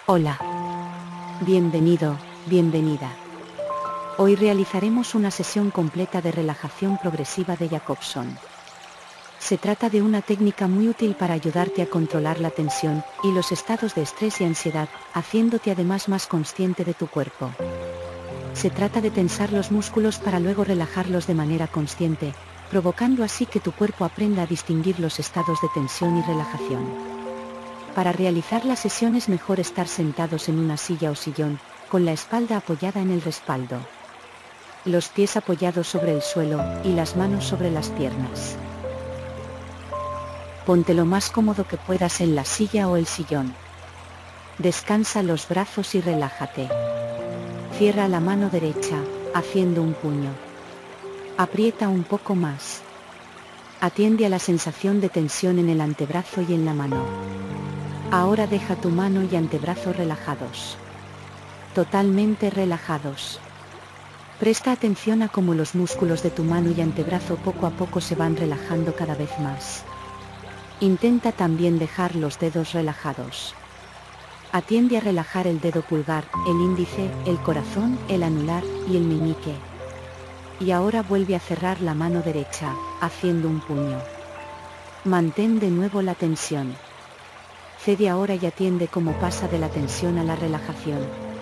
Hola. Bienvenido, bienvenida. Hoy realizaremos una sesión completa de relajación progresiva de Jacobson. Se trata de una técnica muy útil para ayudarte a controlar la tensión y los estados de estrés y ansiedad, haciéndote además más consciente de tu cuerpo. Se trata de tensar los músculos para luego relajarlos de manera consciente, provocando así que tu cuerpo aprenda a distinguir los estados de tensión y relajación. Para realizar la sesión es mejor estar sentados en una silla o sillón, con la espalda apoyada en el respaldo. Los pies apoyados sobre el suelo y las manos sobre las piernas. Ponte lo más cómodo que puedas en la silla o el sillón. Descansa los brazos y relájate. Cierra la mano derecha, haciendo un puño. Aprieta un poco más. Atiende a la sensación de tensión en el antebrazo y en la mano. Ahora deja tu mano y antebrazo relajados. Totalmente relajados. Presta atención a cómo los músculos de tu mano y antebrazo poco a poco se van relajando cada vez más. Intenta también dejar los dedos relajados. Atiende a relajar el dedo pulgar, el índice, el corazón, el anular y el meñique. Y ahora vuelve a cerrar la mano derecha, haciendo un puño. Mantén de nuevo la tensión. Cede ahora y atiende cómo pasa de la tensión a la relajación.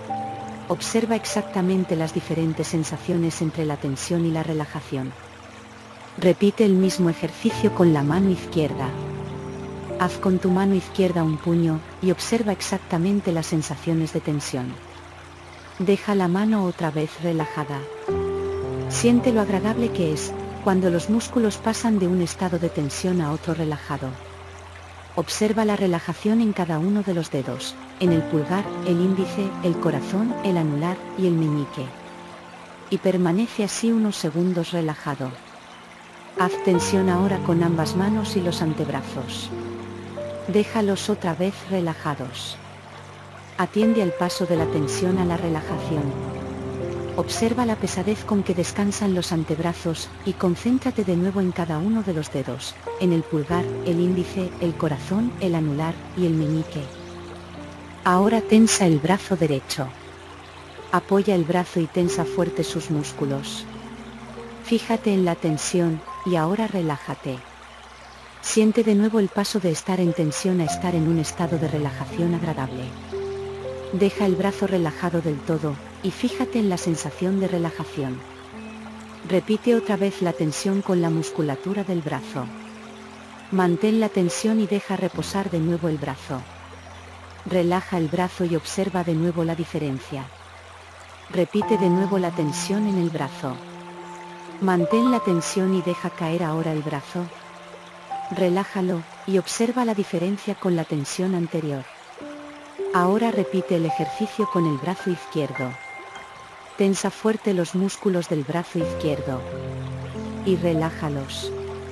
Observa exactamente las diferentes sensaciones entre la tensión y la relajación. Repite el mismo ejercicio con la mano izquierda. Haz con tu mano izquierda un puño y observa exactamente las sensaciones de tensión. Deja la mano otra vez relajada. Siente lo agradable que es cuando los músculos pasan de un estado de tensión a otro relajado. Observa la relajación en cada uno de los dedos, en el pulgar, el índice, el corazón, el anular y el meñique. Y permanece así unos segundos relajado. Haz tensión ahora con ambas manos y los antebrazos. Déjalos otra vez relajados. Atiende al paso de la tensión a la relajación. Observa la pesadez con que descansan los antebrazos y concéntrate de nuevo en cada uno de los dedos, en el pulgar, el índice, el corazón, el anular y el meñique. Ahora tensa el brazo derecho. Apoya el brazo y tensa fuerte sus músculos. Fíjate en la tensión y ahora relájate. Siente de nuevo el paso de estar en tensión a estar en un estado de relajación agradable. Deja el brazo relajado del todo y fíjate en la sensación de relajación. Repite otra vez la tensión con la musculatura del brazo. Mantén la tensión y deja reposar de nuevo el brazo. Relaja el brazo y observa de nuevo la diferencia. Repite de nuevo la tensión en el brazo. Mantén la tensión y deja caer ahora el brazo. Relájalo y observa la diferencia con la tensión anterior. Ahora repite el ejercicio con el brazo izquierdo. Tensa fuerte los músculos del brazo izquierdo. Y relájalos.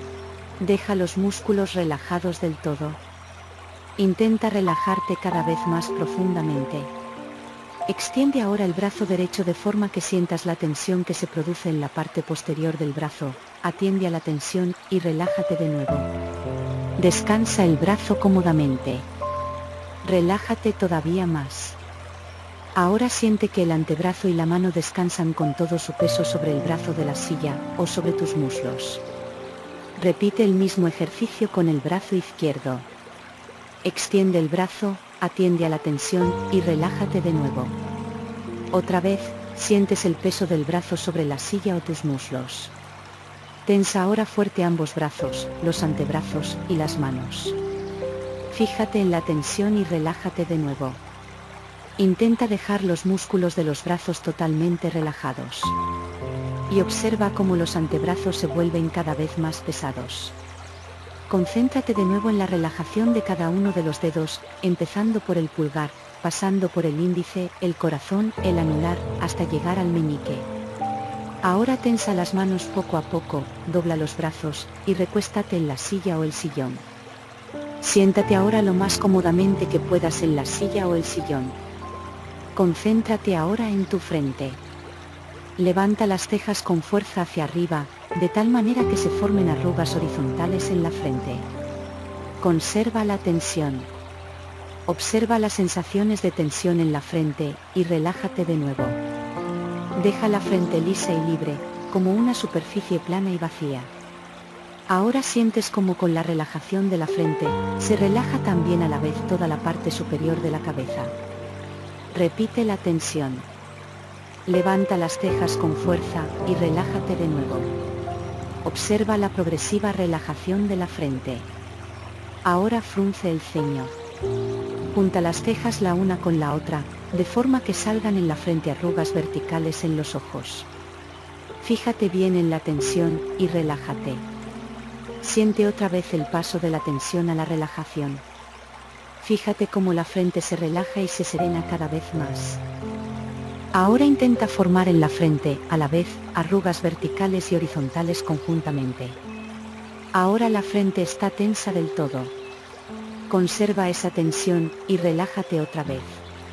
Deja los músculos relajados del todo. Intenta relajarte cada vez más profundamente. Extiende ahora el brazo derecho de forma que sientas la tensión que se produce en la parte posterior del brazo. Atiende a la tensión y relájate de nuevo. Descansa el brazo cómodamente. Relájate todavía más. Ahora siente que el antebrazo y la mano descansan con todo su peso sobre el brazo de la silla o sobre tus muslos. Repite el mismo ejercicio con el brazo izquierdo. Extiende el brazo, atiende a la tensión y relájate de nuevo. Otra vez, sientes el peso del brazo sobre la silla o tus muslos. Tensa ahora fuerte ambos brazos, los antebrazos y las manos. Fíjate en la tensión y relájate de nuevo. Intenta dejar los músculos de los brazos totalmente relajados. Y observa cómo los antebrazos se vuelven cada vez más pesados. Concéntrate de nuevo en la relajación de cada uno de los dedos, empezando por el pulgar, pasando por el índice, el corazón, el anular, hasta llegar al meñique. Ahora tensa las manos poco a poco, dobla los brazos, y recuéstate en la silla o el sillón. Siéntate ahora lo más cómodamente que puedas en la silla o el sillón. Concéntrate ahora en tu frente. Levanta las cejas con fuerza hacia arriba, de tal manera que se formen arrugas horizontales en la frente. Conserva la tensión. Observa las sensaciones de tensión en la frente, y relájate de nuevo. Deja la frente lisa y libre, como una superficie plana y vacía. Ahora sientes como con la relajación de la frente, se relaja también a la vez toda la parte superior de la cabeza. Repite la tensión. Levanta las cejas con fuerza, y relájate de nuevo. Observa la progresiva relajación de la frente. Ahora frunce el ceño. Junta las cejas la una con la otra, de forma que salgan en la frente arrugas verticales en los ojos. Fíjate bien en la tensión, y relájate. Siente otra vez el paso de la tensión a la relajación. Fíjate cómo la frente se relaja y se serena cada vez más. Ahora intenta formar en la frente, a la vez, arrugas verticales y horizontales conjuntamente. Ahora la frente está tensa del todo. Conserva esa tensión, y relájate otra vez.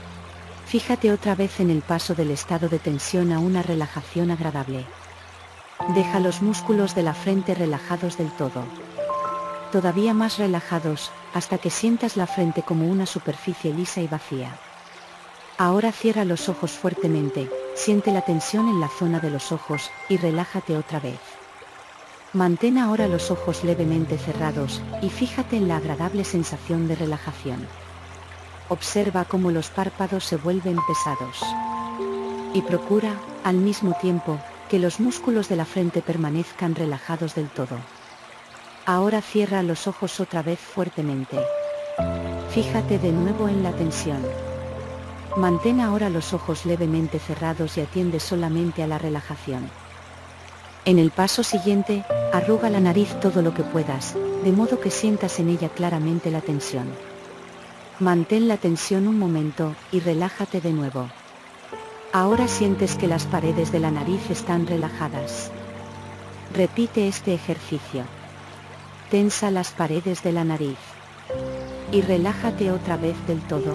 Fíjate otra vez en el paso del estado de tensión a una relajación agradable. Deja los músculos de la frente relajados del todo. Todavía más relajados, hasta que sientas la frente como una superficie lisa y vacía. Ahora cierra los ojos fuertemente, siente la tensión en la zona de los ojos, y relájate otra vez. Mantén ahora los ojos levemente cerrados, y fíjate en la agradable sensación de relajación. Observa cómo los párpados se vuelven pesados. Y procura, al mismo tiempo, que los músculos de la frente permanezcan relajados del todo. Ahora cierra los ojos otra vez fuertemente. Fíjate de nuevo en la tensión. Mantén ahora los ojos levemente cerrados y atiende solamente a la relajación. En el paso siguiente, arruga la nariz todo lo que puedas, de modo que sientas en ella claramente la tensión. Mantén la tensión un momento, y relájate de nuevo. Ahora sientes que las paredes de la nariz están relajadas. Repite este ejercicio. Tensa las paredes de la nariz. Y relájate otra vez del todo.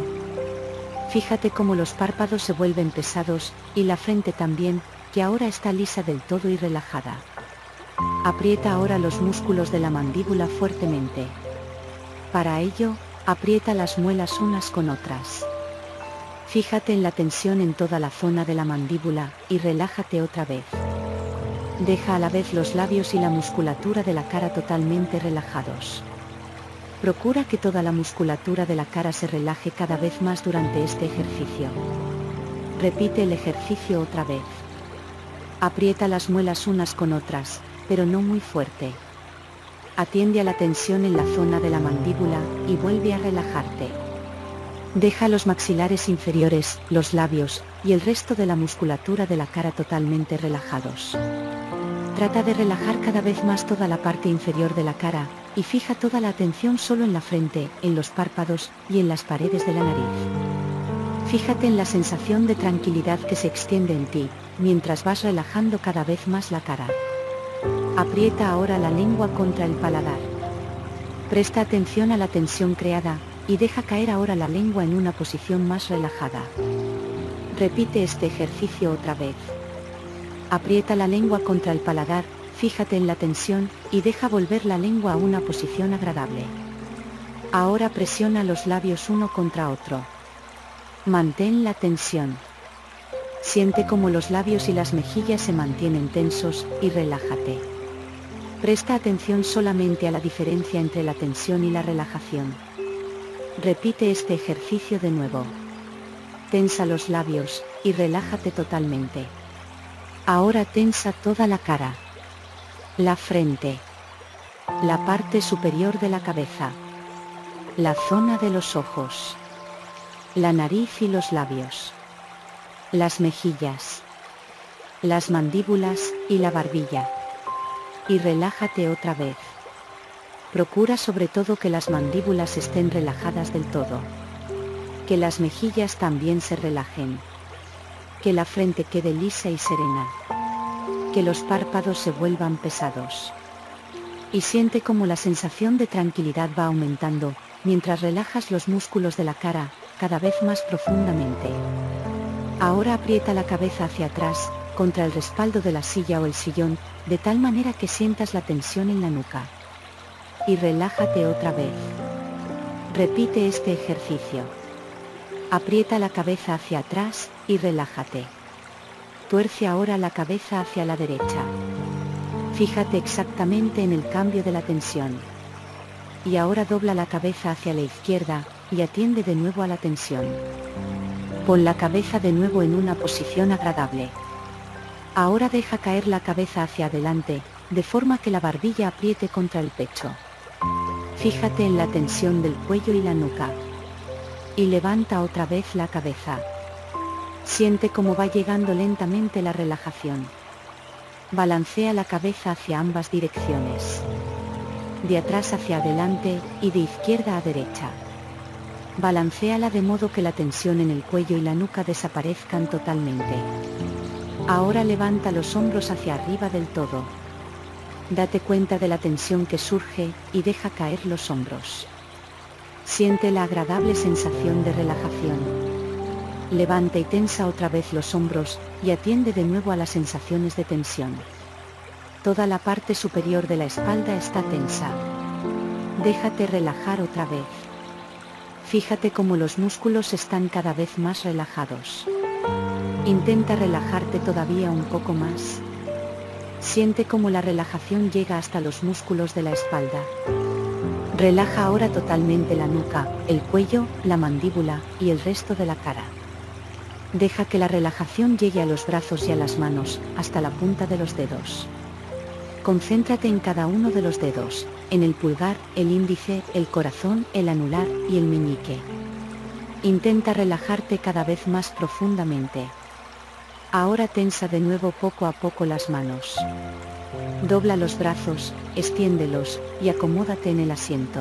Fíjate cómo los párpados se vuelven pesados, y la frente también, que ahora está lisa del todo y relajada. Aprieta ahora los músculos de la mandíbula fuertemente. Para ello, aprieta las muelas unas con otras. Fíjate en la tensión en toda la zona de la mandíbula, y relájate otra vez. Deja a la vez los labios y la musculatura de la cara totalmente relajados. Procura que toda la musculatura de la cara se relaje cada vez más durante este ejercicio. Repite el ejercicio otra vez. Aprieta las muelas unas con otras, pero no muy fuerte. Atiende a la tensión en la zona de la mandíbula, y vuelve a relajarte. Deja los maxilares inferiores, los labios, y el resto de la musculatura de la cara totalmente relajados. Trata de relajar cada vez más toda la parte inferior de la cara, y fija toda la atención solo en la frente, en los párpados, y en las paredes de la nariz. Fíjate en la sensación de tranquilidad que se extiende en ti, mientras vas relajando cada vez más la cara. Aprieta ahora la lengua contra el paladar. Presta atención a la tensión creada, y deja caer ahora la lengua en una posición más relajada. Repite este ejercicio otra vez. Aprieta la lengua contra el paladar, fíjate en la tensión, y deja volver la lengua a una posición agradable. Ahora presiona los labios uno contra otro. Mantén la tensión. Siente cómo los labios y las mejillas se mantienen tensos, y relájate. Presta atención solamente a la diferencia entre la tensión y la relajación. Repite este ejercicio de nuevo. Tensa los labios, y relájate totalmente. Ahora tensa toda la cara. La frente. La parte superior de la cabeza. La zona de los ojos. La nariz y los labios. Las mejillas. Las mandíbulas, y la barbilla. Y relájate otra vez. Procura sobre todo que las mandíbulas estén relajadas del todo. Que las mejillas también se relajen. Que la frente quede lisa y serena. Que los párpados se vuelvan pesados. Y siente cómo la sensación de tranquilidad va aumentando, mientras relajas los músculos de la cara, cada vez más profundamente. Ahora aprieta la cabeza hacia atrás, contra el respaldo de la silla o el sillón, de tal manera que sientas la tensión en la nuca. Y relájate otra vez. Repite este ejercicio. Aprieta la cabeza hacia atrás y relájate. Tuerce ahora la cabeza hacia la derecha. Fíjate exactamente en el cambio de la tensión. Y ahora dobla la cabeza hacia la izquierda y atiende de nuevo a la tensión. Pon la cabeza de nuevo en una posición agradable. Ahora deja caer la cabeza hacia adelante, de forma que la barbilla apriete contra el pecho. Fíjate en la tensión del cuello y la nuca. Y levanta otra vez la cabeza. Siente cómo va llegando lentamente la relajación. Balancea la cabeza hacia ambas direcciones. De atrás hacia adelante y de izquierda a derecha. Balancéala de modo que la tensión en el cuello y la nuca desaparezcan totalmente. Ahora levanta los hombros hacia arriba del todo. Date cuenta de la tensión que surge y deja caer los hombros. Siente la agradable sensación de relajación. Levanta y tensa otra vez los hombros y atiende de nuevo a las sensaciones de tensión. Toda la parte superior de la espalda está tensa. Déjate relajar otra vez. Fíjate cómo los músculos están cada vez más relajados. Intenta relajarte todavía un poco más. Siente cómo la relajación llega hasta los músculos de la espalda. Relaja ahora totalmente la nuca, el cuello, la mandíbula y el resto de la cara. Deja que la relajación llegue a los brazos y a las manos, hasta la punta de los dedos. Concéntrate en cada uno de los dedos, en el pulgar, el índice, el corazón, el anular y el meñique. Intenta relajarte cada vez más profundamente. Ahora tensa de nuevo poco a poco las manos. Dobla los brazos, extiéndelos y acomódate en el asiento.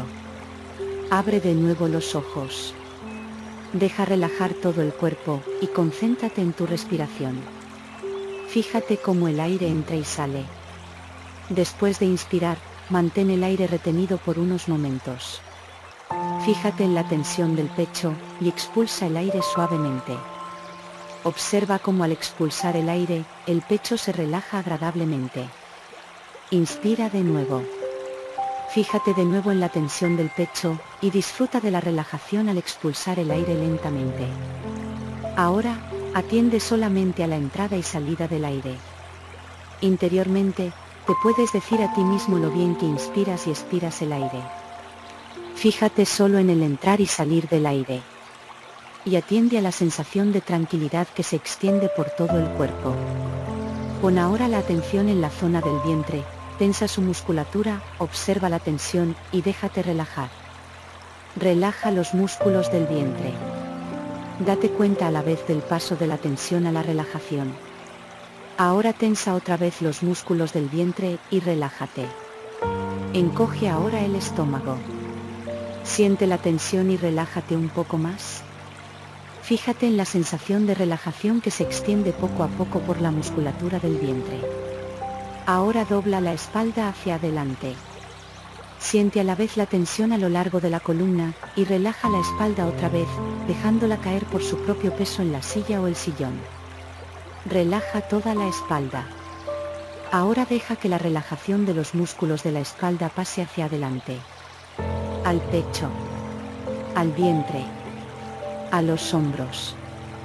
Abre de nuevo los ojos. Deja relajar todo el cuerpo y concéntrate en tu respiración. Fíjate cómo el aire entra y sale. Después de inspirar, mantén el aire retenido por unos momentos. Fíjate en la tensión del pecho y expulsa el aire suavemente. Observa cómo al expulsar el aire, el pecho se relaja agradablemente. Inspira de nuevo. Fíjate de nuevo en la tensión del pecho y disfruta de la relajación al expulsar el aire lentamente. Ahora, atiende solamente a la entrada y salida del aire. Interiormente, te puedes decir a ti mismo lo bien que inspiras y expiras el aire. Fíjate solo en el entrar y salir del aire. Y atiende a la sensación de tranquilidad que se extiende por todo el cuerpo. Pon ahora la atención en la zona del vientre, tensa su musculatura, observa la tensión y déjate relajar. Relaja los músculos del vientre. Date cuenta a la vez del paso de la tensión a la relajación. Ahora tensa otra vez los músculos del vientre y relájate. Encoge ahora el estómago. Siente la tensión y relájate un poco más. Fíjate en la sensación de relajación que se extiende poco a poco por la musculatura del vientre. Ahora dobla la espalda hacia adelante. Siente a la vez la tensión a lo largo de la columna y relaja la espalda otra vez, dejándola caer por su propio peso en la silla o el sillón. Relaja toda la espalda. Ahora deja que la relajación de los músculos de la espalda pase hacia adelante. Al pecho. Al vientre. A los hombros.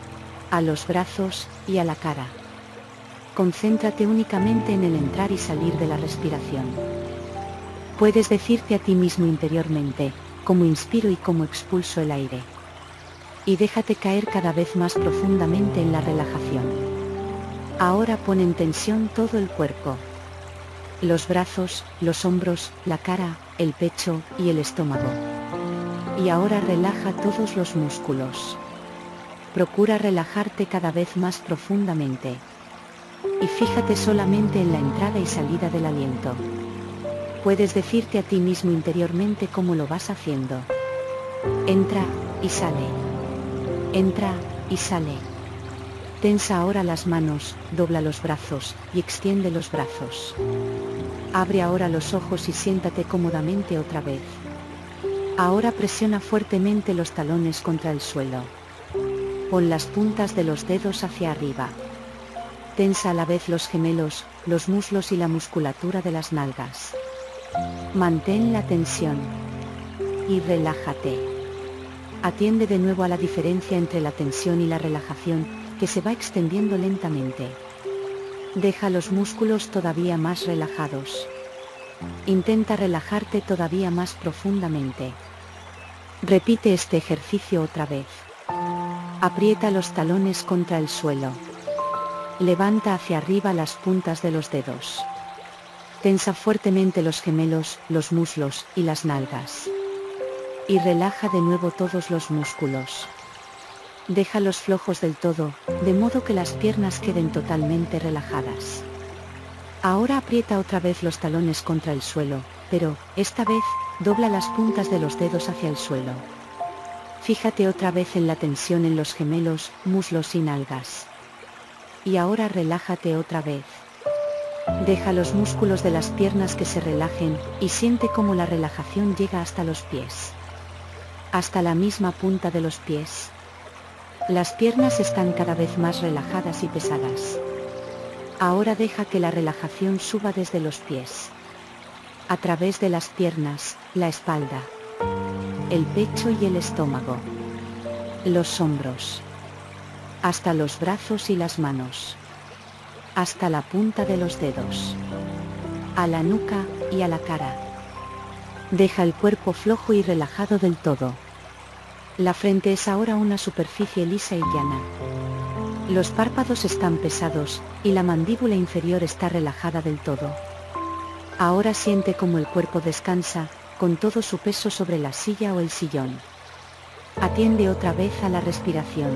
A los brazos y a la cara. Concéntrate únicamente en el entrar y salir de la respiración. Puedes decirte a ti mismo interiormente, cómo inspiro y cómo expulso el aire. Y déjate caer cada vez más profundamente en la relajación. Ahora pon en tensión todo el cuerpo. Los brazos, los hombros, la cara, el pecho y el estómago. Y ahora relaja todos los músculos. Procura relajarte cada vez más profundamente. Y fíjate solamente en la entrada y salida del aliento. Puedes decirte a ti mismo interiormente cómo lo vas haciendo. Entra y sale. Entra y sale. Tensa ahora las manos, dobla los brazos y extiende los brazos. Abre ahora los ojos y siéntate cómodamente otra vez. Ahora presiona fuertemente los talones contra el suelo. Pon las puntas de los dedos hacia arriba. Tensa a la vez los gemelos, los muslos y la musculatura de las nalgas. Mantén la tensión. Y relájate. Atiende de nuevo a la diferencia entre la tensión y la relajación, que se va extendiendo lentamente. Deja los músculos todavía más relajados. Intenta relajarte todavía más profundamente. Repite este ejercicio otra vez. Aprieta los talones contra el suelo. Levanta hacia arriba las puntas de los dedos. Tensa fuertemente los gemelos, los muslos y las nalgas. Y relaja de nuevo todos los músculos. Déjalos flojos del todo, de modo que las piernas queden totalmente relajadas. Ahora aprieta otra vez los talones contra el suelo, pero, esta vez, dobla las puntas de los dedos hacia el suelo. Fíjate otra vez en la tensión en los gemelos, muslos y nalgas. Y ahora relájate otra vez. Deja los músculos de las piernas que se relajen, y siente cómo la relajación llega hasta los pies. Hasta la misma punta de los pies. Las piernas están cada vez más relajadas y pesadas. Ahora deja que la relajación suba desde los pies. A través de las piernas, la espalda, el pecho y el estómago. Los hombros. Hasta los brazos y las manos. Hasta la punta de los dedos. A la nuca y a la cara. Deja el cuerpo flojo y relajado del todo. La frente es ahora una superficie lisa y llana. Los párpados están pesados, y la mandíbula inferior está relajada del todo. Ahora siente cómo el cuerpo descansa, con todo su peso sobre la silla o el sillón. Atiende otra vez a la respiración.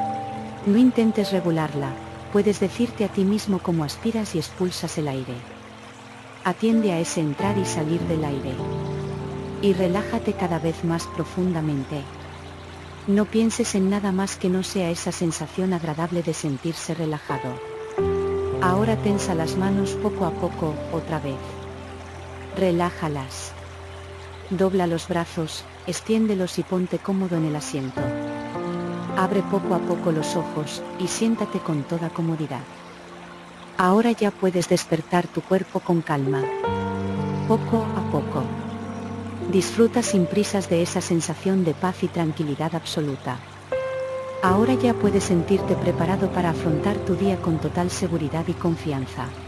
No intentes regularla, puedes decirte a ti mismo cómo aspiras y expulsas el aire. Atiende a ese entrar y salir del aire. Y relájate cada vez más profundamente. No pienses en nada más que no sea esa sensación agradable de sentirse relajado. Ahora tensa las manos poco a poco, otra vez. Relájalas. Dobla los brazos, extiéndelos y ponte cómodo en el asiento. Abre poco a poco los ojos, y siéntate con toda comodidad. Ahora ya puedes despertar tu cuerpo con calma. Poco a poco. Disfruta sin prisas de esa sensación de paz y tranquilidad absoluta. Ahora ya puedes sentirte preparado para afrontar tu día con total seguridad y confianza.